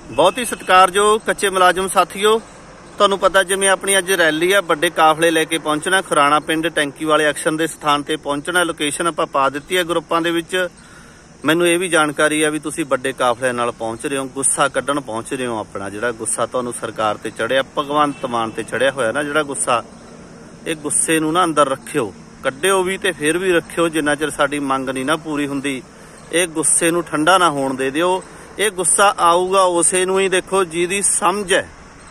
बहुत ही सत्कारयोग कच्चे मुलाजम साथियों, तुहानूं पता जिवें अपनी अज रैली है, बड़े काफले लैके पहुंचना खुराना पिंड टैंकी वाले एक्शन के स्थान पर पहुंचना। लोकेशन आपां पा दित्ती है ग्रुपां दे विच। मैनूं ये भी जानकारी है भी तुसीं बड़े काफले नाल पहुंच रहे हो, गुस्सा कड्ढण पहुंच रहे हो। अपना जिहड़ा गुस्सा तुहानूं सरकार ते चढ़िया, भगवंत मान ते चढ़िया होया ना जिहड़ा गुस्सा, ये गुस्से नूं ना अंदर रखियो, कड्ढिओ भी ते फिर भी रखिओ। जिन्ना चिर साडी मंग नहीं ना पूरी हुंदी, ये गुस्से नूं ठंडा ना होण दे दिओ। ये गुस्सा आऊगा उसे नूं ही देखो जिहदी समझ है।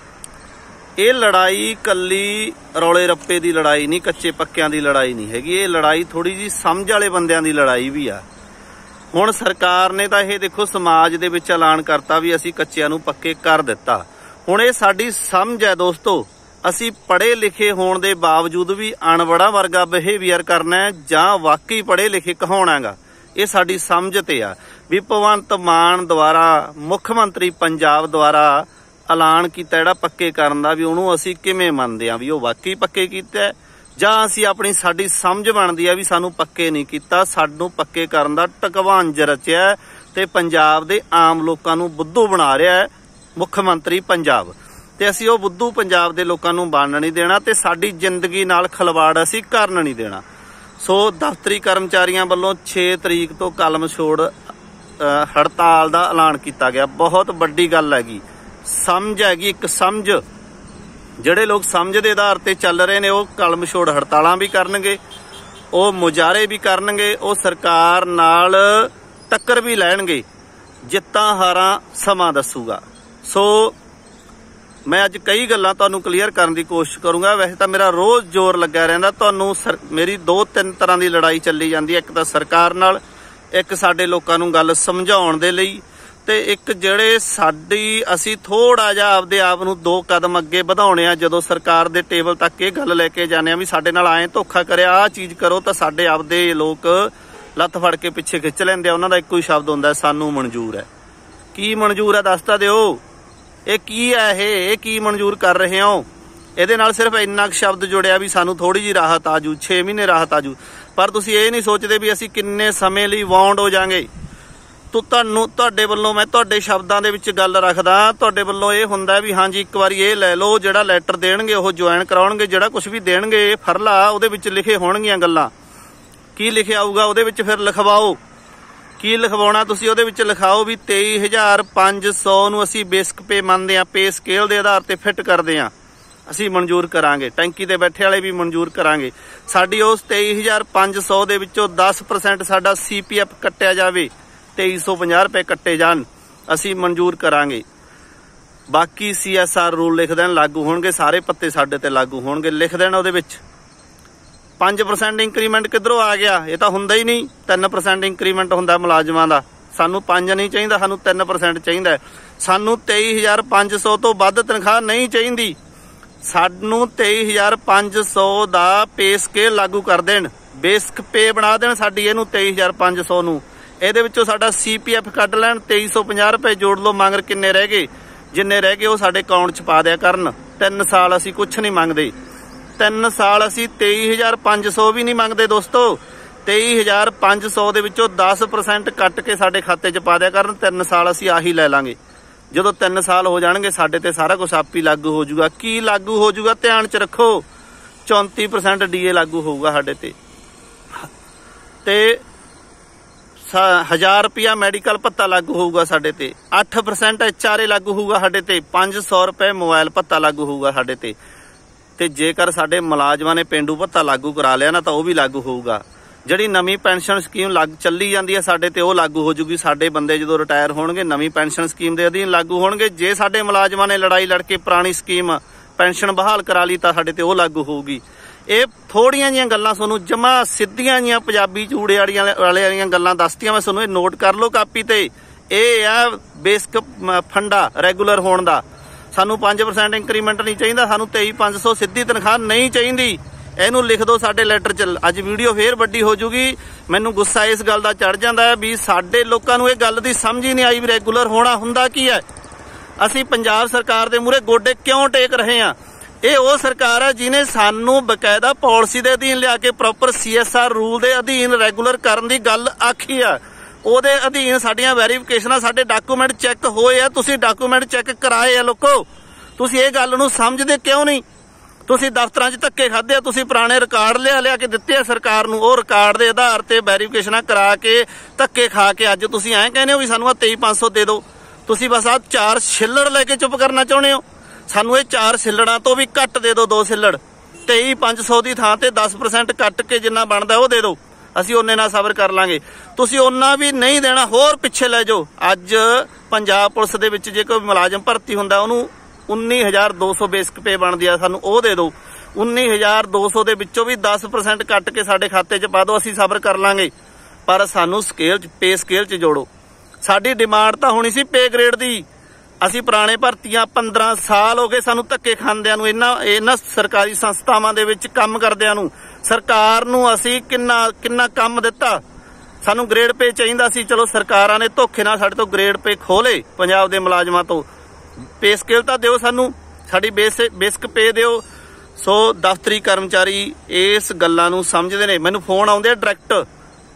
ये लड़ाई कल्ली रौले रप्पे की लड़ाई नहीं, कच्चे पक्कियां की लड़ाई नहीं हैगी। ये लड़ाई थोड़ी जी समझ वाले बंदियां की लड़ाई भी आ। हुण सरकार ने तां ये देखो समाज दे विच ऐलान करता भी असीं कच्चिआं नूं पक्के कर दित्ता। हुण ये साडी समझ है दोस्तो, असीं पढ़े लिखे होण दे बावजूद भी अणबड़ा वर्गा बिहेवियर करना है जां वाकई पढ़े लिखे कहाउणा गा, ये साडी समझ ते आ। भी भगवंत मान द्वारा मुख मंत्री पंजाब द्वारा ऐलान किया जिहड़ा पक्के करन दा, भी उहनूं असीं किवें मंनदे आ भी वो वाकई पक्के कीता जां असीं अपनी साडी समझ बनदी आ भी सानूं पक्के नहीं कीता। सानूं पक्के करन दा टकवांज रचिआ ते पंजाब दे आम लोकां नूं बुद्धू बना रिहा है मुख मंत्री पंजाब, ते असीं वो बुद्धू पंजाब दे लोकां नूं बनन नहीं देना ते साडी जिंदगी नाल खिलवाड़ असीं करन नहीं देना। सो दफ्तरी कर्मचारियों वालों 6 तरीक तो कलम छोड़ हड़ताल का ऐलान किया गया। बहुत वड्डी गल हैगी, समझ हैगी, एक समझ। जिहड़े लोग समझ के आधार पर चल रहे हैं वो कलम छोड़ हड़तालां भी करनगे, वो मुजाहरे भी करनगे, वो सरकार नाल टक्कर भी लैणगे। जित्तां हारां समां दसूगा। सो मैं अज कई गल्लां तुहानूं क्लीयर करने की कोशिश करूँगा। वैसे तो मेरा रोज़ जोर लग्या रहिंदा, तुहानूं मेरी 2-3 तरह की लड़ाई चली जाती है। एक तो सरकार नाल, एक साडे लोकां नूं गल समझाउण दे लई, ते एक जिहड़े साडी असीं थोड़ा जिहा आपदे आप नूं 2 कदम अगे वधाउणे आ। जदों सरकार दे टेबल तक ये गल लैके जाने आ भी साडे नाल ऐ धोखा करिआ, आ चीज़ करो, तो साडे आपदे लोक लत्त फड़ के पिछे खिच लैंदे आ। उन्हां दा इक्को ही शब्द हुंदा है, सानूं मंजूर है। की मंजूर है दस तां दिओ, ये की है, ये की मंजूर कर रहे हो? ਇਹਦੇ ਨਾਲ सिर्फ इन्ना शब्द जुड़िया भी सानू थोड़ी जी राहत आजू, 6 महीने राहत आजू, पर तुसीं ये नहीं सोचते भी असीं किन्ने समय ਲਈ ਵਾਉਂਡ हो जाएंगे। तो ਤੁਹਾਡੇ ਵੱਲੋਂ मैं ਤੁਹਾਡੇ शब्दां ਦੇ ਵਿੱਚ ਗੱਲ ਰੱਖਦਾ, ਤੁਹਾਡੇ ਵੱਲੋਂ ਇਹ ਹੁੰਦਾ ਵੀ ਹਾਂਜੀ ਇੱਕ ਵਾਰੀ ਇਹ ਲੈ ਲਓ, ਜਿਹੜਾ ਲੈਟਰ ਦੇਣਗੇ ਉਹ ਜੁਆਇਨ ਕਰਾਉਣਗੇ, ਜਿਹੜਾ ਕੁਝ ਵੀ ਦੇਣਗੇ ਫਰਲਾ ਉਹਦੇ ਵਿੱਚ ਲਿਖੇ ਹੋਣਗੀਆਂ ਗੱਲਾਂ। ਕੀ ਲਿਖਿਆ ਆਊਗਾ ਉਹਦੇ ਵਿੱਚ ਫਿਰ ਲਿਖਵਾਓ। ਕੀ ਲਿਖਵਾਉਣਾ ਤੁਸੀਂ ਉਹਦੇ ਵਿੱਚ ਲਿਖਾਓ ਵੀ 23,500 ਨੂੰ ਅਸੀਂ ਬੇਸਿਕ ਪੇ ਮੰਨਦੇ ਆ, पे स्केल ਦੇ ਆਧਾਰ ਤੇ ਫਿੱਟ ਕਰਦੇ ਆ, ਅਸੀਂ ਮਨਜ਼ੂਰ ਕਰਾਂਗੇ। ਟੈਂਕੀ ਤੇ ਬੈਠੇ ਵਾਲੇ ਵੀ ਮਨਜ਼ੂਰ ਕਰਾਂਗੇ। ਸਾਡੀ ਉਸ 23,500 ਦੇ ਵਿੱਚੋਂ 10% ਸਾਡਾ CPF ਕੱਟਿਆ ਜਾਵੇ, 2350 रुपए ਕੱਟੇ ਜਾਣ, ਅਸੀਂ ਮਨਜ਼ੂਰ ਕਰਾਂਗੇ। ਬਾਕੀ CSR रूल लिख देन, लागू होणगे, सारे पत्ते साडे ते लागू होणगे, लिख देना ਉਹਦੇ ਵਿੱਚ। 5% इंक्रीमेंट किधरों आ गया? ये तो हुंदा ही नहीं। 3% इंक्रीमेंट हुंदा मुलाजमां दा। सानू 5 नहीं चाहिए, सानू 3% चाहिए। सानू 23,500 तो वध तनख्वाह नहीं चाहिए। सानू 23,500 दा पे स्केल लागू कर देन, बेसिक पे बना देन साडी ਇਹਨੂੰ 23,500 ਨੂੰ। ਇਹਦੇ ਵਿੱਚੋਂ ਸਾਡਾ CPF ਕੱਢ ਲੈਣ, 2350 रुपए जोड़ लो। ਮੰਗਰ ਕਿੰਨੇ ਰਹਿ ਗਏ? ਜਿੰਨੇ ਰਹਿ ਗਏ ਉਹ ਸਾਡੇ ਅਕਾਊਂਟ 'ਚ ਪਾ ਦਿਆ ਕਰਨ। 3 ਸਾਲ ਅਸੀਂ ਕੁਛ ਨਹੀਂ ਮੰਗਦੇ। 3 ਸਾਲ ਅਸੀਂ 23,500 ਵੀ नहीं ਮੰਗਦੇ ਦੋਸਤੋ। 23,500 ਦੇ ਵਿੱਚੋਂ 10% ਕੱਟ ਕੇ ਸਾਡੇ ਖਾਤੇ 'ਚ ਪਾ ਦਿਆ ਕਰਨ। 3 ਸਾਲ ਅਸੀਂ ਆਹੀ ਲੈ ਲਾਂਗੇ। ਜਦੋਂ 3 ਸਾਲ ਹੋ ਜਾਣਗੇ ਸਾਡੇ ਤੇ ਸਾਰਾ ਕੁਝ ਆਪ ਹੀ लागू हो जाऊगा। ਕੀ लागू हो जाऊगा ਧਿਆਨ 'ਚ ਰੱਖੋ। 34% DA लागू ਹੋਊਗਾ ਸਾਡੇ ਤੇ 1000 रुपया मैडिकल भत्ता लागू होगा साडे ते। 8% HRA लागू होगा साडे ते। 500 रुपए मोबाइल भत्ता लागू होगा साडे ते जेकर साडे मुलाजमां ने पेंडू भत्ता लागू करा लिया ना तो वह भी लागू होगा। जिहड़ी नवीं पेंशन स्कीम चली जाती है साडे ते वो लागू हो जूगी। साडे बंदे जो रिटायर होणगे नवीं पेंशन स्कीम के अधीन लागू होणगे। जे साडे मुलाजमां ने लड़ाई लड़के पुरानी स्कीम पेंशन बहाल करा ली तो साडे ते वो लागू होगी। ਇਹ ਥੋੜੀਆਂ ਜੀਆਂ ਗੱਲਾਂ ਤੁਹਾਨੂੰ ਜਮਾ ਸਿੱਧੀਆਂ ਜੀਆਂ ਪੰਜਾਬੀ ਚੂੜੇ ਵਾਲੀਆਂ ਗੱਲਾਂ ਦੱਸਤੀਆਂ। ਮੈਂ ਤੁਹਾਨੂੰ ਇਹ ਨੋਟ ਕਰ ਲਓ ਕਾਪੀ ਤੇ। ਇਹ ਆ ਬੇਸਿਕ ਫੰਡਾ ਰੈਗੂਲਰ ਹੋਣ ਦਾ। ਸਾਨੂੰ 5% ਇੰਕਰੀਮੈਂਟ ਨਹੀਂ ਚਾਹੀਦਾ, ਸਾਨੂੰ 23,500 ਸਿੱਧੀ ਤਨਖਾਹ ਨਹੀਂ ਚਾਹੀਦੀ। ਇਹਨੂੰ ਲਿਖ ਦਿਓ ਸਾਡੇ ਲੈਟਰ 'ਚ। ਅੱਜ ਵੀਡੀਓ ਫੇਰ ਵੱਡੀ ਹੋ ਜੂਗੀ। ਮੈਨੂੰ ਗੁੱਸਾ ਇਸ ਗੱਲ ਦਾ ਚੜ ਜਾਂਦਾ ਹੈ ਵੀ ਸਾਡੇ ਲੋਕਾਂ ਨੂੰ ਇਹ ਗੱਲ ਦੀ ਸਮਝ ਹੀ ਨਹੀਂ ਆਈ ਵੀ ਰੈਗੂਲਰ ਹੋਣਾ ਹੁੰਦਾ ਕੀ ਹੈ। ਅਸੀਂ ਪੰਜਾਬ ਸਰਕਾਰ ਦੇ ਮੂਹਰੇ ਗੋਡੇ ਕਿਉਂ ਟੇਕ ਰਹੇ ਹਾਂ? ਇਹ ਉਹ ਸਰਕਾਰ ਹੈ ਜਿਹਨੇ ਸਾਨੂੰ ਬਕਾਇਦਾ ਪਾਲਿਸੀ ਦੇ ਅਧੀਨ ਲਿਆ ਕੇ ਪ੍ਰੋਪਰ CSR रूल ਦੇ ਅਧੀਨ ਰੈਗੂਲਰ ਕਰਨ ਦੀ ਗੱਲ ਆਖੀ ਆ। ਉਹਦੇ ਅਧੀਨ ਸਾਡੀਆਂ ਵੈਰੀਫਿਕੇਸ਼ਨਾਂ, ਸਾਡੇ ਡਾਕੂਮੈਂਟ ਚੈੱਕ ਹੋਏ ਆ। ਤੁਸੀਂ ਡਾਕੂਮੈਂਟ ਚੈੱਕ ਕਰਾਏ ਆ ਲੋਕੋ, ਤੁਸੀਂ ਇਹ ਗੱਲ ਨੂੰ ਸਮਝਦੇ ਕਿਉਂ ਨਹੀਂ? ਤੁਸੀਂ ਦਫ਼ਤਰਾਂ 'ਚ ਧੱਕੇ ਖਾਦੇ ਆ, ਤੁਸੀਂ ਪੁਰਾਣੇ ਰਿਕਾਰਡ ਲਿਆ ਕੇ ਦਿੱਤੇ ਆ ਸਰਕਾਰ ਨੂੰ, ਉਹ ਰਿਕਾਰਡ ਦੇ ਆਧਾਰ ਤੇ ਵੈਰੀਫਿਕੇਸ਼ਨਾਂ ਕਰਾ ਕੇ ਧੱਕੇ ਖਾ ਕੇ ਅੱਜ ਤੁਸੀਂ ਐਂ ਕਹਿੰਦੇ ਹੋ ਵੀ ਸਾਨੂੰ ਆ 23,500 ਦੇ ਦਿਓ। ਤੁਸੀਂ ਬਸ ਆ 4 ਛਿੱਲੜ ਲੈ ਕੇ ਚੁੱਪ ਕਰਨਾ ਚਾਹੁੰਦੇ ਹੋ। ਸਾਨੂੰ ਇਹ 4 ਛਿੱਲੜਾਂ ਤੋਂ ਵੀ ਘੱਟ ਦੇ ਦਿਓ, 2 ਛਿੱਲੜ। 23,500 ਦੀ ਥਾਂ ਤੇ 10% ਕੱਟ ਕੇ ਜਿੰਨਾ ਬਣਦਾ ਉਹ ਦੇ ਦਿਓ, ਅਸੀਂ ਉਹਨੇ ਨਾਲ ਸਬਰ ਕਰ ਲਾਂਗੇ। ਤੁਸੀਂ ਉਹਨਾਂ ਵੀ ਨਹੀਂ ਦੇਣਾ, ਹੋਰ ਪਿੱਛੇ ਲੈ ਜਾਓ। ਅੱਜ ਪੰਜਾਬ ਪੁਲਿਸ ਦੇ ਵਿੱਚ ਜੇ ਕੋਈ ਮੁਲਾਜ਼ਮ ਭਰਤੀ ਹੁੰਦਾ ਉਹਨੂੰ 19,200 ਬੇਸਿਕ ਪੇ ਬਣਦੀ ਆ, ਸਾਨੂੰ ਉਹ ਦੇ ਦਿਓ। 19,200 ਦੇ ਵਿੱਚੋਂ ਵੀ 10% ਕੱਟ ਕੇ ਸਾਡੇ ਖਾਤੇ 'ਚ ਪਾ ਦਿਓ, ਅਸੀਂ ਸਬਰ ਕਰ ਲਾਂਗੇ। ਪਰ ਸਾਨੂੰ ਪੇ ਸਕੇਲ 'ਚ ਜੋੜੋ। ਸਾਡੀ ਡਿਮਾਂਡ ਤਾਂ ਹੋਣੀ ਸੀ ਪੇ ਗ੍ਰੇਡ ਦੀ। ਅਸੀਂ ਪੁਰਾਣੇ ਭਰਤੀਆਂ 15 ਸਾਲ ਹੋ ਗਏ ਸਾਨੂੰ ਧੱਕੇ ਖਾਂਦਿਆਂ ਨੂੰ, ਇਹਨਾਂ ਸਰਕਾਰੀ ਸੰਸਥਾਵਾਂ ਦੇ ਵਿੱਚ ਕੰਮ ਕਰਦਿਆਂ ਨੂੰ। ਸਰਕਾਰ ਨੂੰ ਅਸੀਂ ਕਿੰਨਾ ਕੰਮ ਦਿੱਤਾ। ਸਾਨੂੰ ਗ੍ਰੇਡ ਪੇ ਚਾਹੀਦਾ ਸੀ, ਚਲੋ ਸਰਕਾਰਾਂ ਨੇ ਧੋਖੇ ਨਾਲ ਸਾਡੇ ਤੋਂ ਗ੍ਰੇਡ ਪੇ ਖੋਹ ਲਏ ਪੰਜਾਬ ਦੇ ਮੁਲਾਜ਼ਮਾਂ ਤੋਂ। ਪੇ ਸਕੇਲ ਤਾਂ ਦਿਓ ਸਾਨੂੰ, ਸਾਡੀ ਬੇਸਿਕ ਪੇ ਦਿਓ। ਸੋ ਦਫ਼ਤਰੀ ਕਰਮਚਾਰੀ ਇਸ ਗੱਲਾਂ ਨੂੰ ਸਮਝਦੇ ਨੇ। ਮੈਨੂੰ ਫੋਨ ਆਉਂਦੇ ਆ ਡਾਇਰੈਕਟ,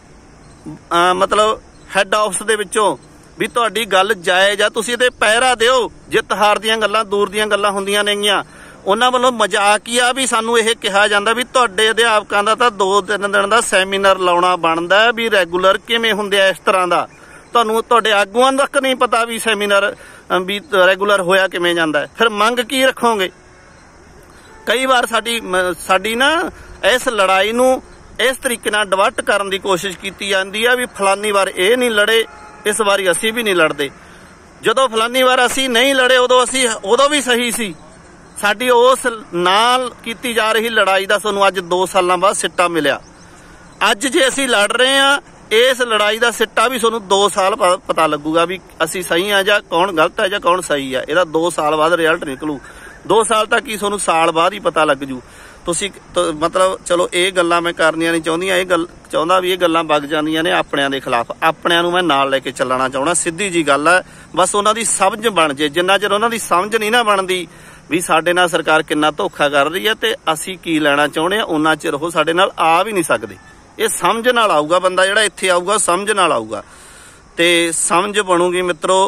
ਮਤਲਬ ਹੈੱਡ ਆਫਿਸ ਦੇ ਵਿੱਚੋਂ, ਵੀ ਤੁਹਾਡੀ ਗੱਲ ਜਾਇਜ਼ ਆ, ਤੁਸੀਂ ਇਹਦੇ ਪਹਿਰਾ ਦਿਓ। ਜਿੱਤ ਹਾਰ ਦੀਆਂ ਗੱਲਾਂ ਦੂਰ ਦੀਆਂ ਗੱਲਾਂ ਹੁੰਦੀਆਂ ਨੇਗੀਆਂ। ਉਹਨਾਂ ਵੱਲੋਂ ਮਜ਼ਾਕ ਹੀ ਆ ਵੀ ਸਾਨੂੰ ਇਹ ਕਿਹਾ ਜਾਂਦਾ ਵੀ ਤੁਹਾਡੇ ਅਧਿਆਪਕਾਂ ਦਾ ਤਾਂ 2-3 ਦਿਨ ਦਾ ਸੈਮੀਨਾਰ ਲਾਉਣਾ ਬਣਦਾ, ਵੀ ਰੈਗੂਲਰ ਕਿਵੇਂ ਹੁੰਦੇ ਆ ਇਸ ਤਰ੍ਹਾਂ ਦਾ। ਤੁਹਾਨੂੰ ਤੁਹਾਡੇ ਆਗੂਆਂ ਤੱਕ ਨਹੀਂ ਪਤਾ ਵੀ ਸੈਮੀਨਾਰ ਵੀ ਰੈਗੂਲਰ ਹੋਇਆ ਕਿਵੇਂ ਜਾਂਦਾ। ਫਿਰ ਮੰਗ ਕੀ ਰੱਖੋਗੇ? ਕਈ ਵਾਰ ਸਾਡੀ ਨਾ ਇਸ ਲੜਾਈ ਨੂੰ ਇਸ ਤਰੀਕੇ ਨਾਲ ਡਿਵਰਟ ਕਰਨ ਦੀ ਕੋਸ਼ਿਸ਼ ਕੀਤੀ ਜਾਂਦੀ ਆ ਵੀ ਫਲਾਨੀ ਵਾਰ ਇਹ ਨਹੀਂ ਲੜੇ, ਇਸ ਵਾਰੀ ਅਸੀਂ ਵੀ ਨਹੀਂ ਲੜਦੇ। ਜਦੋਂ ਫਲਾਨੀ ਵਾਰ ਅਸੀਂ ਨਹੀਂ ਲੜੇ ਉਦੋਂ ਵੀ ਸਹੀ ਸੀ। ਸਾਡੀ ਉਸ ਨਾਲ ਕੀਤੀ ਜਾ ਰਹੀ ਲੜਾਈ ਦਾ ਸਾਨੂੰ ਅੱਜ 2 ਸਾਲਾਂ ਬਾਅਦ ਸਿੱਟਾ ਮਿਲਿਆ। ਅੱਜ ਜੇ ਅਸੀਂ ਲੜ ਰਹੇ ਆ, ਇਸ ਲੜਾਈ ਦਾ ਸਿੱਟਾ ਵੀ ਤੁਹਾਨੂੰ 2 ਸਾਲ ਬਾਅਦ ਪਤਾ ਲੱਗੂਗਾ ਵੀ ਅਸੀਂ ਸਹੀ ਆ ਜਾਂ ਕੌਣ ਗਲਤ ਹੈ ਜਾਂ ਕੌਣ ਸਹੀ ਆ। ਇਹਦਾ 2 ਸਾਲ ਬਾਅਦ ਰਿਜ਼ਲਟ ਨਿਕਲੂ। 2 ਸਾਲ ਤੱਕ ਹੀ ਤੁਹਾਨੂੰ ਸਾਲ ਬਾਅਦ ਹੀ ਪਤਾ ਲੱਗ ਜੂ। ਤੁਸੀਂ ਮਤਲਬ ਚਲੋ ਇਹ ਗੱਲਾਂ ਮੈਂ ਕਰਨੀਆਂ ਨਹੀਂ ਚਾਹੁੰਦੀਆਂ, ਚਾਹੁੰਦਾ ਵੀ ਇਹ ਗੱਲਾਂ ਵਗ ਜਾਂਦੀਆਂ ਨੇ ਆਪਣਿਆਂ ਦੇ ਖਿਲਾਫ। ਆਪਣਿਆਂ ਨੂੰ ਮੈਂ ਨਾਲ ਲੈ ਕੇ ਚੱਲਣਾ ਚਾਹੁੰਦਾ। ਸਿੱਧੀ ਜੀ ਗੱਲ ਹੈ, ਬਸ ਉਹਨਾਂ ਦੀ ਸਮਝ ਬਣ ਜੇ। ਜਿੰਨਾ ਚਿਰ ਉਹਨਾਂ ਦੀ ਸਮਝ ਨਹੀਂ ਨਾ ਬਣਦੀ ਵੀ ਸਾਡੇ ਨਾਲ ਸਰਕਾਰ ਕਿੰਨਾ ਧੋਖਾ ਕਰ ਰਹੀ ਹੈ ਤੇ ਅਸੀਂ ਕੀ ਲੈਣਾ ਚਾਹੁੰਦੇ ਆ, ਉਹਨਾਂ ਚਿਰ ਉਹ ਸਾਡੇ ਨਾਲ ਆ ਵੀ ਨਹੀਂ ਸਕਦੇ। ਇਹ ਸਮਝ ਨਾਲ ਆਊਗਾ ਬੰਦਾ, ਜਿਹੜਾ ਇੱਥੇ ਆਊਗਾ ਸਮਝ ਨਾਲ ਆਊਗਾ। ਤੇ ਸਮਝ ਬਣੂਗੀ ਮਿੱਤਰੋ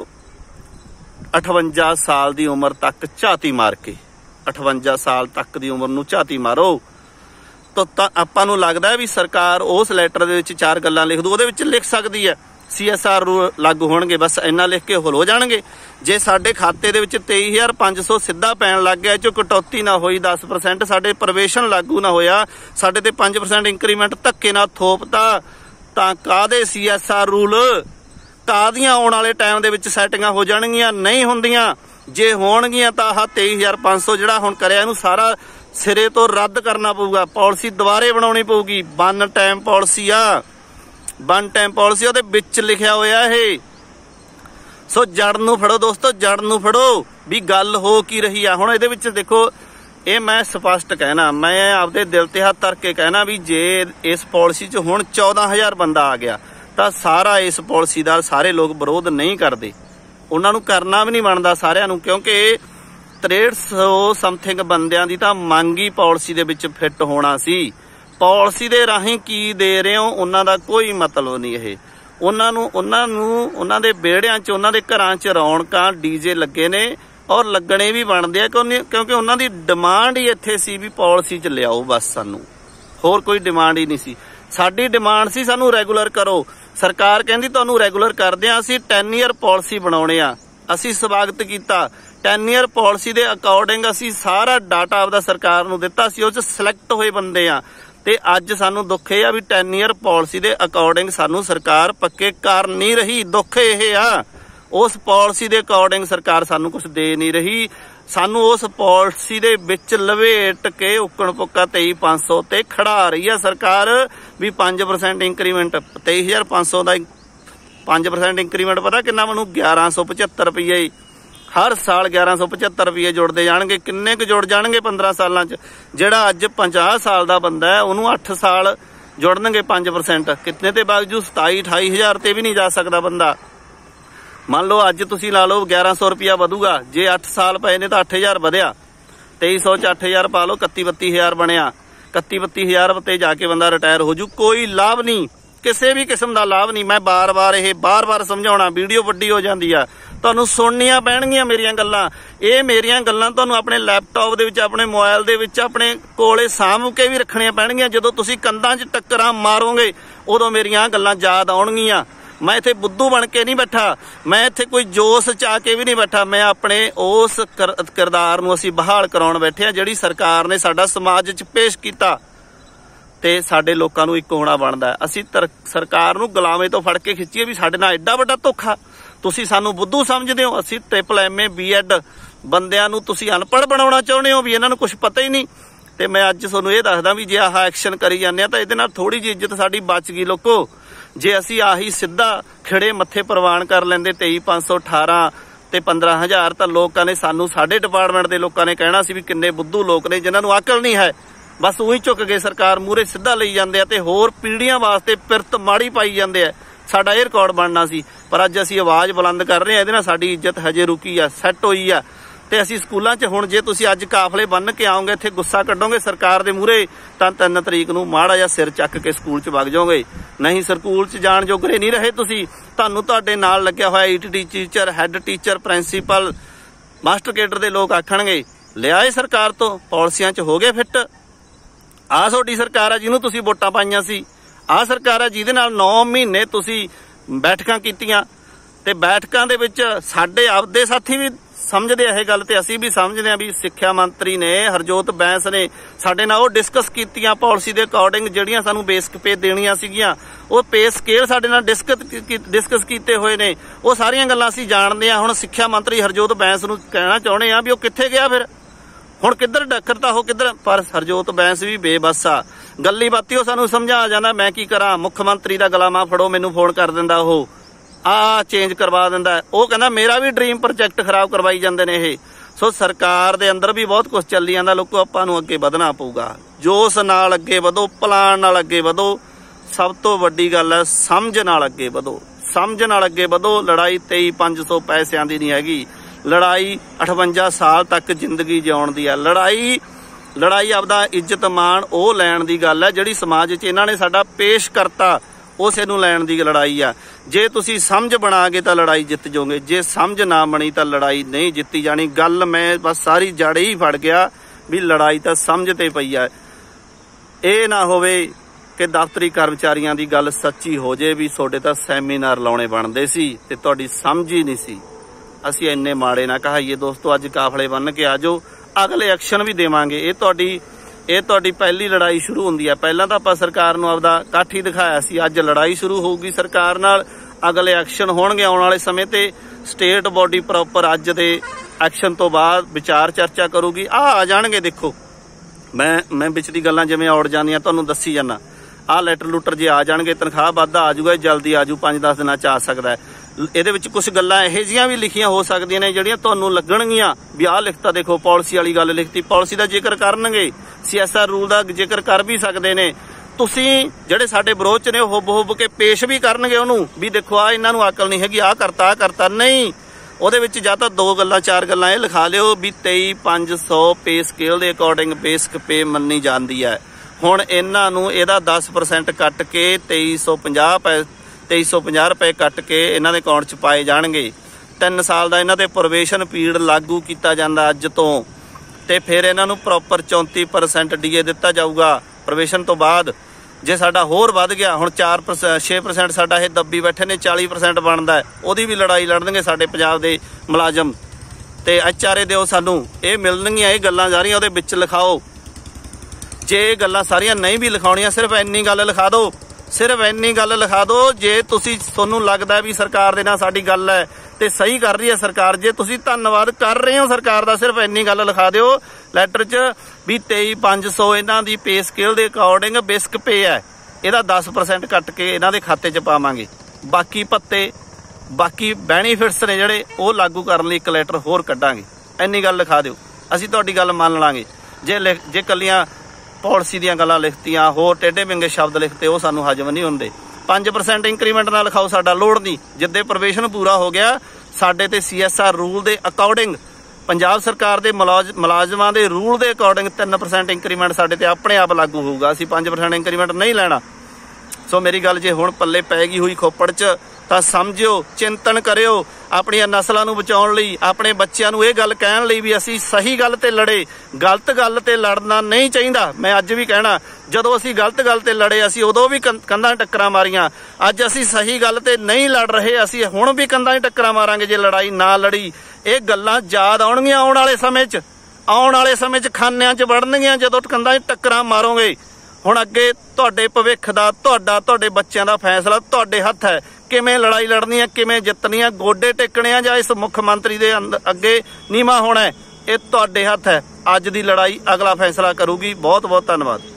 58 ਸਾਲ ਦੀ ਉਮਰ ਤੱਕ ਝਾਤੀ ਮਾਰ ਕੇ। 58 ਸਾਲ ਤੱਕ ਦੀ ਉਮਰ ਨੂੰ ਝਾਤੀ ਮਾਰੋ ਤਾਂ ਆਪਾਂ ਨੂੰ ਲੱਗਦਾ ਵੀ ਸਰਕਾਰ ਉਸ ਲੈਟਰ ਦੇ ਵਿੱਚ 4 ਗੱਲਾਂ ਲਿਖ ਦੂ, ਉਹਦੇ ਵਿੱਚ ਲਿਖ ਸਕਦੀ ਹੈ CSR ਰੂਲ ਲਾਗੂ ਹੋਣਗੇ, ਬਸ ਇੰਨਾ ਲਿਖ ਕੇ ਹੋ ਜਾਣਗੇ। ਜੇ ਸਾਡੇ ਖਾਤੇ ਦੇ ਵਿੱਚ 23,500 ਸਿੱਧਾ ਪੈਣ ਲੱਗ ਗਿਆ, ਚੋਂ ਕਟੌਤੀ ਨਾ ਹੋਈ 10%, ਸਾਡੇ ਪ੍ਰਵੇਸ਼ਨ ਲਾਗੂ ਨਾ ਹੋਇਆ, ਸਾਡੇ ਤੇ 5% ਇੰਕਰੀਮੈਂਟ ਧੱਕੇ ਨਾਲ ਥੋਪਤਾ, ਤਾਂ ਕਾਹਦੇ CSR ਰੂਲ, ਕਾਹਦੀਆਂ ਆਉਣ ਵਾਲੇ ਟਾਈਮ ਦੇ ਵਿੱਚ ਸੈਟਿੰਗਾਂ ਹੋ ਜਾਣਗੀਆਂ? ਨਹੀਂ ਹੁੰਦੀਆਂ। ਜੇ ਹੋਣਗੀਆਂ ਤਾਂ ਆਹ 23,500 ਜਿਹੜਾ ਹੁਣ ਕਰਿਆ ਇਹਨੂੰ ਸਾਰਾ ਸਿਰੇ ਤੋਂ ਰੱਦ ਕਰਨਾ ਪਊਗਾ। ਪਾਲਿਸੀ ਦੁਬਾਰੇ ਬਣਾਉਣੀ ਪਊਗੀ। 1 ਟਾਈਮ ਪਾਲਿਸੀ ਆ, 1 ਟਾਈਮ ਪਾਲਿਸੀ, ਉਹਦੇ ਵਿੱਚ ਲਿਖਿਆ ਹੋਇਆ ਇਹ। ਸੋ ਜੜ ਨੂੰ ਫੜੋ ਦੋਸਤੋ, ਜੜ ਨੂੰ ਫੜੋ ਵੀ ਗੱਲ ਹੋ ਕੀ ਰਹੀ ਆ। ਹੁਣ ਇਹਦੇ ਵਿੱਚ ਦੇਖੋ, ਇਹ ਮੈਂ ਸਪਸ਼ਟ ਕਹਿਣਾ, ਮੈਂ ਆਪਦੇ ਦਿਲ ਤੇ ਹੱਥ ਧਰ ਕੇ ਕਹਿਣਾ ਵੀ ਜੇ ਇਸ ਪਾਲਿਸੀ 'ਚ ਹੁਣ 14,000 ਬੰਦਾ ਆ ਗਿਆ ਤਾਂ ਸਾਰਾ ਇਸ ਪਾਲਿਸੀ ਦਾ ਸਾਰੇ ਲੋਕ ਵਿਰੋਧ ਨਹੀਂ ਕਰਦੇ। ਉਹਨਾਂ ਨੂੰ ਕਰਨਾ ਵੀ ਨਹੀਂ ਬਣਦਾ ਸਾਰਿਆਂ ਨੂੰ, ਕਿਉਂਕਿ 6300 ਸਮਥਿੰਗ ਬੰਦਿਆਂ ਦੀ ਤਾਂ ਮੰਗ ਹੀ ਪਾਲਿਸੀ ਦੇ ਵਿੱਚ ਫਿੱਟ ਹੋਣਾ ਸੀ। ਪਾਲਿਸੀ ਦੇ ਰਾਹੀਂ ਕੀ ਦੇ ਰਹੇ ਹੋ ਉਹਨਾਂ ਦਾ ਕੋਈ ਮਤਲਬ ਨਹੀਂ। ਇਹ ਉਹਨਾਂ ਦੇ ਵਿਹੜਿਆਂ 'ਚ, ਉਹਨਾਂ ਦੇ ਘਰਾਂ 'ਚ ਰੌਣਕਾਂ, ਡੀਜੇ ਲੱਗੇ ਨੇ ਔਰ ਲੱਗਣੇ ਵੀ ਬਣਦੇ ਆ, ਕਿਉਂਕਿ ਉਹਨਾਂ ਦੀ ਡਿਮਾਂਡ ਹੀ ਇੱਥੇ ਸੀ ਵੀ ਪਾਲਿਸੀ 'ਚ ਲਿਆਓ ਬਸ। ਸਾਨੂੰ ਹੋਰ ਕੋਈ ਡਿਮਾਂਡ ਹੀ ਨਹੀਂ ਸੀ। ਸਾਡੀ ਡਿਮਾਂਡ ਸੀ ਸਾਨੂੰ ਰੈਗੂਲਰ ਕਰੋ। ਸਰਕਾਰ ਕਹਿੰਦੀ ਤੁਹਾਨੂੰ ਰੈਗੂਲਰ ਕਰਦੇ ਆ, ਅਸੀਂ 10 ਈਅਰ ਪਾਲਿਸੀ ਬਣਾਉਣੇ ਆ। ਅਸੀਂ ਸਵਾਗਤ ਕੀਤਾ। 10 ਈਅਰ ਪਾਲਿਸੀ ਦੇ ਅਕੋਰਡਿੰਗ ਅਸੀਂ ਸਾਰਾ ਡਾਟਾ ਆਪਦਾ ਸਰਕਾਰ ਨੂੰ ਦਿੱਤਾ ਸੀ, ਉਹ 'ਚ ਸਿਲੈਕਟ ਹੋਏ ਬੰਦੇ ਆ। ਤੇ ਅੱਜ ਸਾਨੂੰ ਦੁੱਖ ਇਹ ਆ ਵੀ 10 ਈਅਰ ਪਾਲਿਸੀ ਦੇ ਅਕੋਰਡਿੰਗ ਸਾਨੂੰ ਸਰਕਾਰ ਪੱਕੇ ਕਰ ਨਹੀਂ ਰਹੀ। ਦੁੱਖ ਇਹ ਆ, ਉਸ ਪਾਲਿਸੀ ਦੇ ਅਕੋਰਡਿੰਗ ਸਰਕਾਰ ਸਾਨੂੰ ਕੁਝ ਦੇ ਨਹੀਂ ਰਹੀ। ਸਾਨੂੰ ਉਸ ਪਾਲਿਸੀ ਦੇ ਵਿੱਚ ਲਵੇਟ ਕੇ ਉੱਕਣ ਪੁੱਕਾ 23,500 ਤੇ ਖੜਾ ਰਹੀ ਆ ਸਰਕਾਰ ਵੀ 5% ਇੰਕਰੀਮੈਂਟ। 23,500 ਦਾ 5% ਇੰਕਰੀਮੈਂਟ ਪਤਾ ਕਿੰਨਾ ਬਣੂ? 1175 ਰੁਪਏ। ਹਰ ਸਾਲ 1175 ਰੁਪਏ ਜੁੜਦੇ ਜਾਣਗੇ। ਕਿੰਨੇ ਕੁ ਜੁੜ ਜਾਣਗੇ 15 ਸਾਲਾਂ 'ਚ? ਜਿਹੜਾ ਅੱਜ 50 ਸਾਲ ਦਾ ਬੰਦਾ ਹੈ ਉਹਨੂੰ 8 ਸਾਲ ਜੁੜਨਗੇ 5%। ਕਿਤਨੇ ਤੇ ਬਾਵਜੂਦ 27-28 ਹਜ਼ਾਰ ਤੇ ਵੀ ਨਹੀਂ ਜਾ ਸਕਦਾ ਬੰਦਾ। ਮੰਨ ਲਓ ਅੱਜ ਤੁਸੀਂ ਲਾ ਲਓ 1100 ਰੁਪਇਆ ਵਧੂਗਾ, ਜੇ 8 ਸਾਲ ਪਏ ਨੇ ਤਾਂ 8,000 ਵਧਿਆ। 2300 ਚ 8,000 ਪਾ ਲਓ, 31-32 ਹਜ਼ਾਰ ਬਣਿਆ। 31-32 ਹਜ਼ਾਰ ਤੇ ਜਾ ਕੇ ਬੰਦਾ ਰਿਟਾਇਰ ਹੋ ਜੂ। ਕੋਈ ਲਾਭ ਨਹੀਂ। ਕਿਸੇ ਵੀ ਕਿਸਮ ਦਾ ਲਾਭ ਨਹੀਂ। ਮੈਂ ਬਾਰ-ਬਾਰ ਸਮਝਾਉਣਾ, ਵੀਡੀਓ ਵੱਡੀ ਹੋ ਜਾਂਦੀ ਆ, ਤੁਹਾਨੂੰ ਸੁਣਨੀਆਂ ਪੈਣਗੀਆਂ ਮੇਰੀਆਂ ਗੱਲਾਂ। ਇਹ ਮੇਰੀਆਂ ਗੱਲਾਂ ਤੁਹਾਨੂੰ ਆਪਣੇ ਲੈਪਟਾਪ ਦੇ ਵਿੱਚ, ਆਪਣੇ ਮੋਬਾਈਲ ਦੇ ਵਿੱਚ, ਆਪਣੇ ਕੋਲੇ ਸਾਂਭ ਕੇ ਵੀ ਰੱਖਣੀਆਂ ਪੈਣਗੀਆਂ। ਜਦੋਂ ਤੁਸੀਂ ਕੰਧਾਂ 'ਚ ਟੱਕਰਾਂ ਮਾਰੋਗੇ ਉਦੋਂ ਮੇਰੀਆਂ ਗੱਲਾਂ ਯਾਦ ਆਉਣਗੀਆਂ। ਮੈਂ ਇੱਥੇ ਬੁੱਧੂ ਬਣ ਕੇ ਨਹੀਂ ਬੈਠਾ, ਮੈਂ ਇੱਥੇ ਕੋਈ ਜੋਸ਼ ਚਾ ਕੇ ਵੀ ਨਹੀਂ ਬੈਠਾ। ਮੈਂ ਆਪਣੇ ਉਸ ਕਿਰਦਾਰ ਨੂੰ ਅਸੀਂ ਬਹਾਲ ਕਰਾਉਣ ਬੈਠੇ ਆ ਜਿਹੜੀ ਸਰਕਾਰ ਨੇ ਸਾਡਾ ਸਮਾਜ 'ਚ ਪੇਸ਼ ਕੀਤਾ, ਤੇ ਸਾਡੇ ਲੋਕਾਂ ਨੂੰ ਇੱਕ ਹੋਣਾ ਬਣਦਾ। ਅਸੀਂ ਸਰਕਾਰ ਨੂੰ ਗੁਲਾਮੇ ਤੋਂ ਫੜ ਕੇ ਖਿੱਚੀਏ ਵੀ ਸਾਡੇ ਨਾਲ ਐਡਾ ਵੱਡਾ ਧੋਖਾ। ਤੁਸੀਂ ਸਾਨੂੰ ਬੁੱਧੂ ਸਮਝਦੇ ਹੋ, ਅਸੀਂ MA B.Ed ਬੰਦਿਆਂ ਨੂੰ ਤੁਸੀਂ ਅਨਪੜ੍ਹ ਬਣਾਉਣਾ ਚਾਹੁੰਦੇ ਹੋ ਵੀ ਇਹਨਾਂ ਨੂੰ ਕੁਝ ਪਤਾ ਹੀ ਨਹੀਂ। ਤੇ ਮੈਂ ਅੱਜ ਤੁਹਾਨੂੰ ਇਹ ਦੱਸਦਾ ਵੀ ਜੇ ਆਹ ਐਕਸ਼ਨ ਕਰੀ ਜਾਂਦੇ ਆ ਤਾਂ ਇਹਦੇ ਨਾਲ ਥੋੜੀ ਜਿਹੀ ਇੱਜ਼ਤ ਸਾਡੀ ਬਚ ਗਈ ਲੋਕੋ। ਜੇ ਅਸੀਂ ਆਹੀ ਸਿੱਧਾ ਖਿੜੇ ਮੱਥੇ ਪ੍ਰਵਾਨ ਕਰ ਲੈਂਦੇ 23,518 ਤੇ 15,000 ਤਾਂ ਲੋਕਾਂ ਨੇ ਸਾਨੂੰ, ਸਾਡੇ ਡਿਪਾਰਟਮੈਂਟ ਦੇ ਲੋਕਾਂ ਨੇ ਕਹਿਣਾ ਸੀ ਵੀ ਕਿੰਨੇ ਬੁੱਧੂ ਲੋਕ ਨੇ ਜਿਨ੍ਹਾਂ ਨੂੰ ਅਕਲ ਨਹੀਂ ਹੈ। ਬਸ ਉਹੀ ਝੁੱਕ ਕੇ ਸਰਕਾਰ ਮੂਹਰੇ ਸਿੱਧਾ ਲਈ ਜਾਂਦੇ ਆ ਤੇ ਹੋਰ ਪੀੜ੍ਹੀਆਂ ਵਾਸਤੇ ਪਿਰਤ ਮਾੜੀ ਪਾਈ ਜਾਂਦੇ ਆ। ਸਾਡਾ ਇਹ ਰਿਕਾਰਡ ਬਣਨਾ ਸੀ, ਪਰ ਅੱਜ ਅਸੀਂ ਆਵਾਜ਼ ਬੁਲੰਦ ਕਰ ਰਹੇ ਹਾਂ। ਇਹਦੇ ਨਾਲ ਸਾਡੀ ਇੱਜ਼ਤ ਹਜੇ ਰੁਕੀ ਆ, ਸੈੱਟ ਹੋਈ ਆ। ਤੇ ਅਸੀਂ ਸਕੂਲਾਂ 'ਚ ਹੁਣ ਜੇ ਤੁਸੀਂ ਅੱਜ ਕਾਫਲੇ ਬੰਨ੍ਹ ਕੇ ਆਓਗੇ, ਇੱਥੇ ਗੁੱਸਾ ਕੱਢੋਗੇ ਸਰਕਾਰ ਦੇ ਮੂਹਰੇ, ਤਾਂ 3 ਤਰੀਕ ਨੂੰ ਮਾੜਾ ਜਿਹਾ ਸਿਰ ਚੱਕ ਕੇ ਸਕੂਲ 'ਚ ਵਗ ਜਾਓਗੇ। ਨਹੀਂ ਸਕੂਲ 'ਚ ਜਾਣ ਜੋਗਰੇ ਨਹੀਂ ਰਹੇ ਤੁਸੀਂ। ਤੁਹਾਨੂੰ ਤੁਹਾਡੇ ਨਾਲ ਲੱਗਿਆ ਹੋਇਆ ETT teacher, head teacher, principal, master cadre ਦੇ ਲੋਕ ਆਖਣਗੇ ਲਿਆਏ ਸਰਕਾਰ ਤੋਂ, ਪਾਲਿਸੀਆਂ 'ਚ ਹੋ ਗਏ ਫਿੱਟ। ਆਹ ਤੁਹਾਡੀ ਸਰਕਾਰ ਆ ਜਿਹਨੂੰ ਤੁਸੀਂ ਵੋਟਾਂ ਪਾਈਆਂ ਸੀ। ਆਹ ਸਰਕਾਰ ਆ ਜਿਹਦੇ ਨਾਲ 9 ਮਹੀਨੇ ਤੁਸੀਂ ਬੈਠਕਾਂ ਕੀਤੀਆਂ, ਤੇ ਬੈਠਕਾਂ ਦੇ ਵਿੱਚ ਸਾਡੇ ਆਪਦੇ ਸਾਥੀ ਵੀ ਸਮਝਦੇ ਆ ਇਹ ਗੱਲ, ਤੇ ਅਸੀਂ ਵੀ ਸਮਝਦੇ ਆ ਵੀ ਸਿੱਖਿਆ ਮੰਤਰੀ ਨੇ, ਹਰਜੋਤ ਬੈਂਸ ਨੇ ਸਾਡੇ ਨਾਲ ਉਹ ਡਿਸਕਸ ਕੀਤੀਆਂ ਪਾਲਿਸੀ ਦੇ ਅਕੋਰਡਿੰਗ ਜਿਹੜੀਆਂ ਸਾਨੂੰ ਬੇਸਿਕ ਪੇ ਦੇਣੀਆਂ ਸੀਗੀਆਂ। ਉਹ ਪੇ ਸਕੇਲ ਸਾਡੇ ਨਾਲ ਡਿਸਕਸ ਕੀਤੇ ਹੋਏ ਨੇ। ਉਹ ਸਾਰੀਆਂ ਗੱਲਾਂ ਅਸੀਂ ਜਾਣਦੇ ਆ। ਹੁਣ ਸਿੱਖਿਆ ਮੰਤਰੀ ਹਰਜੋਤ ਬੈਂਸ ਨੂੰ ਕਹਿਣਾ ਚਾਹੁੰਦੇ ਆ ਵੀ ਉਹ ਕਿੱਥੇ ਗਿਆ ਫਿਰ, ਹੁਣ ਕਿੱਧਰ ਡੱਕਰਤਾ ਉਹ ਕਿੱਧਰ। ਪਰ ਹਰਜੋਤ ਬੈਂਸ ਵੀ ਬੇਬਸ ਆ, ਗੱਲੀ ਬਾਤੀ ਉਹ ਸਾਨੂੰ ਸਮਝਾ ਜਾਂਦਾ। ਮੈਂ ਕੀ ਕਰਾਂ, ਮੁੱਖ ਮੰਤਰੀ ਦਾ ਗੁਲਾਮਾ ਫੜੋ, ਮੈਨੂੰ ਫੋਨ ਕਰ ਦਿੰਦਾ, ਉਹ ਚੇਂਜ ਕਰਵਾ ਦਿੰਦਾ। ਉਹ ਕਹਿੰਦਾ ਮੇਰਾ ਵੀ ਡ੍ਰੀਮ ਪ੍ਰੋਜੈਕਟ ਖਰਾਬ ਕਰਵਾਈ ਜਾਂਦੇ ਨੇ ਇਹ। ਸੋ ਸਰਕਾਰ ਦੇ ਅੰਦਰ ਵੀ ਬਹੁਤ ਕੁਝ ਚੱਲੀ ਜਾਂਦਾ ਲੋਕੋ। ਆਪਾਂ ਨੂੰ ਅੱਗੇ ਵਧਣਾ ਪਊਗਾ, ਜੋਸ਼ ਨਾਲ ਅੱਗੇ ਵਧੋ, ਪਲਾਨ ਨਾਲ ਅੱਗੇ ਵਧੋ। ਸਭ ਤੋਂ ਵੱਡੀ ਗੱਲ ਹੈ ਸਮਝ ਨਾਲ ਅੱਗੇ ਵਧੋ, ਸਮਝ ਨਾਲ ਅੱਗੇ ਵਧੋ। ਲੜਾਈ 23,500 ਪੈਸਿਆਂ ਦੀ ਨਹੀਂ ਹੈਗੀ, ਲੜਾਈ 58 ਸਾਲ ਤੱਕ ਜ਼ਿੰਦਗੀ ਜਿਉਣ ਦੀ ਆ। ਲੜਾਈ ਆਪਦਾ ਇੱਜ਼ਤ ਮਾਣ ਉਹ ਲੈਣ ਦੀ ਗੱਲ ਹੈ ਜਿਹੜੀ ਸਮਾਜ 'ਚ ਇਹਨਾਂ ਨੇ ਸਾਡਾ ਪੇਸ਼ ਕਰਤਾ, ਉਸੇ ਨੂੰ ਲੈਣ ਦੀ ਲੜਾਈ ਆ। ਜੇ ਤੁਸੀਂ ਸਮਝ ਬਣਾ ਗਏ ਤਾਂ ਲੜਾਈ ਜਿੱਤ ਜਾਓਗੇ, ਜੇ ਸਮਝ ਨਾ ਬਣੀ ਤਾਂ ਲੜਾਈ ਨਹੀਂ ਜਿੱਤੀ ਜਾਣੀ। ਗੱਲ ਮੈਂ ਬਸ ਸਾਰੀ ਜੜ ਹੀ ਫੜ ਗਿਆ ਵੀ ਲੜਾਈ ਤਾਂ ਸਮਝ ਤੇ ਪਈ ਆ। ਇਹ ਨਾ ਹੋਵੇ ਕਿ ਦਫ਼ਤਰੀ ਕਰਮਚਾਰੀਆਂ ਦੀ ਗੱਲ ਸੱਚੀ ਹੋ ਜੇ ਵੀ ਤੁਹਾਡੇ ਤਾਂ ਸੈਮੀਨਾਰ ਲਾਉਣੇ ਬਣਦੇ ਸੀ ਤੇ ਤੁਹਾਡੀ ਸਮਝ ਹੀ ਨਹੀਂ ਸੀ। ਅਸੀਂ ਇੰਨੇ ਮਾੜੇ ਨਾ ਕਹਾਈਏ ਦੋਸਤੋ। ਅੱਜ ਕਾਫਲੇ ਬੰਨ੍ਹ ਕੇ ਆ ਜਾਓ, ਅਗਲੇ ਐਕਸ਼ਨ ਵੀ ਦੇਵਾਂਗੇ। ਇਹ ਤੁਹਾਡੀ ਪਹਿਲੀ ਲੜਾਈ ਸ਼ੁਰੂ ਹੁੰਦੀ ਹੈ। ਪਹਿਲਾਂ ਤਾਂ ਆਪਾਂ ਸਰਕਾਰ ਨੂੰ ਆਪਦਾ ਇਕੱਠ ਹੀ ਦਿਖਾਇਆ ਸੀ, ਅੱਜ ਲੜਾਈ ਸ਼ੁਰੂ ਹੋਊਗੀ ਸਰਕਾਰ ਨਾਲ। ਅਗਲੇ ਐਕਸ਼ਨ ਹੋਣਗੇ ਆਉਣ ਵਾਲੇ ਸਮੇਂ ਤੇ। ਸਟੇਟ ਬੋਡੀ ਪ੍ਰੋਪਰ ਅੱਜ ਦੇ ਐਕਸ਼ਨ ਤੋਂ ਬਾਅਦ ਵਿਚਾਰ ਚਰਚਾ ਕਰੂਗੀ। ਆ ਜਾਣਗੇ, ਦੇਖੋ ਮੈਂ ਵਿੱਚ ਦੀ ਗੱਲਾਂ ਜਿਵੇਂ ਔੜ ਜਾਂਦੀਆਂ ਤੁਹਾਨੂੰ ਦੱਸੀ ਜਾਂਦਾ। ਆਹ ਲੈਟਰ ਲੂਟਰ ਜੇ ਆ ਜਾਣਗੇ, ਤਨਖਾਹ ਵਾਧਾ ਆ ਜਾਊਗਾ, ਜਲਦੀ ਆ ਜੂ, 5-10 ਦਿਨਾਂ 'ਚ ਆ ਸਕਦਾ ਹੈ। ਇਹਦੇ ਵਿੱਚ ਕੁਝ ਗੱਲਾਂ ਇਹੋ ਜਿਹੀਆਂ ਵੀ ਲਿਖੀਆਂ ਹੋ ਸਕਦੀਆਂ ਨੇ ਜਿਹੜੀਆਂ ਤੁਹਾਨੂੰ ਲੱਗਣਗੀਆਂ ਵੀ ਆਹ ਲਿਖਤਾ ਦੇਖੋ, ਪਾਲਿਸੀ ਵਾਲੀ ਗੱਲ ਲਿਖਤੀ। ਪਾਲਿਸੀ ਦਾ ਜ਼ਿਕਰ ਕਰਨਗੇ, CSR ਰੂਲ ਦਾ ਜ਼ਿਕਰ ਕਰ ਵੀ ਸਕਦੇ ਨੇ। ਤੁਸੀਂ ਜਿਹੜੇ ਸਾਡੇ ਵਿਰੋਧ 'ਚ ਨੇ ਉਹ ਹੁੱਬ ਕੇ ਪੇਸ਼ ਵੀ ਕਰਨਗੇ ਉਹਨੂੰ ਵੀ ਦੇਖੋ ਆ ਇਹਨਾਂ ਨੂੰ ਅਕਲ ਨਹੀਂ ਹੈਗੀ, ਆਹ ਕਰਤਾ ਨਹੀਂ। ਉਹਦੇ ਵਿੱਚ ਜਾਂ ਤਾਂ 2 ਗੱਲਾਂ 4 ਗੱਲਾਂ ਇਹ ਲਿਖਾ ਲਿਓ ਵੀ 23,500 ਪੇ ਸਕੇਲ ਦੇ ਅਕੋਰਡਿੰਗ ਬੇਸਿਕ ਪੇ ਮੰਨੀ ਜਾਂਦੀ ਹੈ। ਹੁਣ ਇਹਨਾਂ ਨੂੰ ਇਹਦਾ 10% ਕੱਟ ਕੇ 2350 ਰੁਪਏ ਕੱਟ ਕੇ ਇਹਨਾਂ ਦੇ ਅਕਾਊਂਟ 'ਚ ਪਾਏ ਜਾਣਗੇ। 3 ਸਾਲ ਦਾ ਇਹਨਾਂ ਤੇ ਪ੍ਰੋਬੇਸ਼ਨ ਪੀਰੀਅਡ ਲਾਗੂ ਕੀਤਾ ਜਾਂਦਾ ਅੱਜ ਤੋਂ, ਤੇ ਫਿਰ ਇਹਨਾਂ ਨੂੰ ਪ੍ਰੋਪਰ 34% DA ਦਿੱਤਾ ਜਾਊਗਾ ਪ੍ਰੋਬੇਸ਼ਨ ਤੋਂ ਬਾਅਦ। ਜੇ ਸਾਡਾ ਹੋਰ ਵੱਧ ਗਿਆ, ਹੁਣ 6% ਸਾਡਾ ਇਹ ਦੱਬੀ ਬੈਠੇ ਨੇ, 40% ਬਣਦਾ ਹੈ, ਉਹਦੀ ਵੀ ਲੜਾਈ ਲੜਨਗੇ ਸਾਡੇ ਪੰਜਾਬ ਦੇ ਮੁਲਾਜ਼ਮ। ਤੇ HRA ਦਿਓ ਸਾਨੂੰ, ਇਹ ਮਿਲਣਗੀਆਂ, ਇਹ ਗੱਲਾਂ ਜਾ ਰਹੀਆਂ ਉਹਦੇ ਵਿੱਚ ਲਿਖਾਓ। ਜੇ ਇਹ ਗੱਲਾਂ ਸਾਰੀਆਂ ਨਹੀਂ ਵੀ ਲਿਖਾਉਣੀਆਂ, ਸਿਰਫ ਇੰਨੀ ਗੱਲ ਲਿਖਾ ਦਿਓ, ਸਿਰਫ ਇੰਨੀ ਗੱਲ ਲਿਖਾ ਦਿਓ। ਜੇ ਤੁਹਾਨੂੰ ਲੱਗਦਾ ਵੀ ਸਰਕਾਰ ਦੇ ਨਾਲ ਸਾਡੀ ਗੱਲ ਹੈ ਤੇ ਸਹੀ ਕਰ ਰਹੀ ਹੈ ਸਰਕਾਰ, ਜੇ ਤੁਸੀਂ ਧੰਨਵਾਦ ਕਰ ਰਹੇ ਹੋ ਸਰਕਾਰ ਦਾ, ਸਿਰਫ ਇੰਨੀ ਗੱਲ ਲਿਖਾ ਦਿਓ ਲੈਟਰ 'ਚ ਵੀ 23,500 ਇਹਨਾਂ ਦੀ ਪੇ ਸਕੇਲ ਦੇ ਅਕੋਰਡਿੰਗ ਬੇਸਿਕ ਪੇ ਹੈ, ਇਹਦਾ 10% ਕੱਟ ਕੇ ਇਹਨਾਂ ਦੇ ਖਾਤੇ 'ਚ ਪਾਵਾਂਗੇ। ਬਾਕੀ ਭੱਤੇ, ਬਾਕੀ ਬੈਨੀਫਿਟਸ ਨੇ ਜਿਹੜੇ ਉਹ ਲਾਗੂ ਕਰਨ ਲਈ ਇੱਕ ਲੈਟਰ ਹੋਰ ਕੱਢਾਂਗੇ। ਇੰਨੀ ਗੱਲ ਲਿਖਾ ਦਿਓ, ਅਸੀਂ ਤੁਹਾਡੀ ਗੱਲ ਮੰਨ ਲਾਂਗੇ। ਜੇ ਕੱਲੀਆਂ ਪਾਲਿਸੀ ਦੀਆਂ ਗੱਲਾਂ ਲਿਖਤੀਆਂ, ਹੋਰ ਟੇਢੇ ਵਿੰਗੇ ਸ਼ਬਦ ਲਿਖਤੇ, ਉਹ ਸਾਨੂੰ ਹਜਮ ਨਹੀਂ ਹੁੰਦੇ। 5% ਇੰਕਰੀਮੈਂਟ ਨਾਲ ਲਿਖਾਓ, ਸਾਡਾ ਲੋੜ ਨਹੀਂ। ਜਿੱਦੇ ਪ੍ਰੋਬੇਸ਼ਨ ਪੂਰਾ ਹੋ ਗਿਆ, ਸਾਡੇ ਤੇ CSR ਰੂਲ ਦੇ ਅਕੋਰਡਿੰਗ, ਪੰਜਾਬ ਸਰਕਾਰ ਦੇ ਮੁਲਾਜ਼ਮਾਂ ਦੇ ਰੂਲ ਦੇ ਅਕੋਰਡਿੰਗ 3% ਇੰਕਰੀਮੈਂਟ ਸਾਡੇ ਤੇ ਆਪਣੇ ਆਪ ਲਾਗੂ ਹੋਊਗਾ। ਅਸੀਂ 5% ਇੰਕਰੀਮੈਂਟ ਨਹੀਂ ਲੈਣਾ। सो मेरी गल जे हुण पल्ले पै गई हुई खोपड़ च ਤਾਂ ਸਮਝਿਓ, ਚਿੰਤਨ ਕਰਿਓ ਆਪਣੀਆਂ ਨਸਲਾਂ ਨੂੰ ਬਚਾਉਣ ਲਈ, ਆਪਣੇ ਬੱਚਿਆਂ ਨੂੰ ਇਹ ਗੱਲ ਕਹਿਣ ਲਈ ਵੀ ਅਸੀਂ ਸਹੀ ਗੱਲ ਤੇ ਲੜੇ, ਗਲਤ ਗੱਲ ਤੇ ਲੜਨਾ ਨਹੀਂ ਚਾਹੀਦਾ। ਮੈਂ ਅੱਜ ਵੀ ਕਹਿਣਾ, ਜਦੋਂ ਅਸੀਂ ਗਲਤ ਗੱਲ ਤੇ ਲੜੇ ਅਸੀਂ ਉਦੋਂ ਵੀ ਕੰਧਾਂ ਟੱਕਰਾਂ ਮਾਰੀਆਂ। ਅੱਜ ਅਸੀਂ ਸਹੀ ਗੱਲ ਤੇ ਨਹੀਂ ਲੜ ਰਹੇ, ਅਸੀਂ ਹੁਣ ਵੀ ਕੰਧਾਂ 'ਚ ਟੱਕਰਾਂ ਮਾਰਾਂਗੇ ਜੇ ਲੜਾਈ ਨਾ ਲੜੀ। ਇਹ ਗੱਲਾਂ ਯਾਦ ਆਉਣਗੀਆਂ ਆਉਣ ਵਾਲੇ ਸਮੇਂ 'ਚ, ਆਉਣ ਵਾਲੇ ਸਮੇਂ 'ਚ ਖਾਨਿਆਂ 'ਚ ਵੜਨਗੀਆਂ ਜਦੋਂ ਕੰਧਾਂ 'ਚ ਟੱਕਰਾਂ ਮਾਰੋਗੇ। ਹੁਣ ਅੱਗੇ ਤੁਹਾਡੇ ਭਵਿੱਖ ਦਾ, ਤੁਹਾਡੇ ਬੱਚਿਆਂ ਦਾ ਫੈਸਲਾ ਤੁਹਾਡੇ ਹੱਥ ਹੈ। ਕਿਵੇਂ ਲੜਾਈ ਲੜਨੀ ਹੈ, ਕਿਵੇਂ ਜਿੱਤਣੀ ਹੈ, ਗੋਡੇ ਟੇਕਣੇ ਆ ਜਾਂ ਇਸ ਮੁੱਖ ਮੰਤਰੀ ਦੇ ਅੱਗੇ ਨੀਵਾਂ ਹੋਣਾ ਹੈ, ਇਹ ਤੁਹਾਡੇ ਹੱਥ ਹੈ। ਅੱਜ ਦੀ ਲੜਾਈ ਅਗਲਾ ਫੈਸਲਾ ਕਰੂਗੀ। ਬਹੁਤ ਬਹੁਤ ਧੰਨਵਾਦ।